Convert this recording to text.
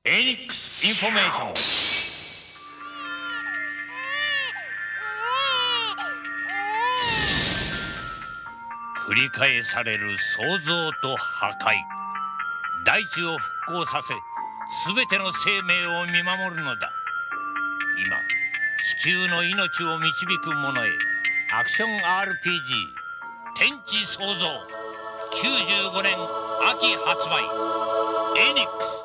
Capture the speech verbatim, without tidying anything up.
エニックスインフォメーション。繰り返される創造と破壊、大地を復興させ全ての生命を見守るのだ。今地球の命を導く者へ。アクション アールピージー 天地創造。きゅうじゅうごねん秋発売。エニックス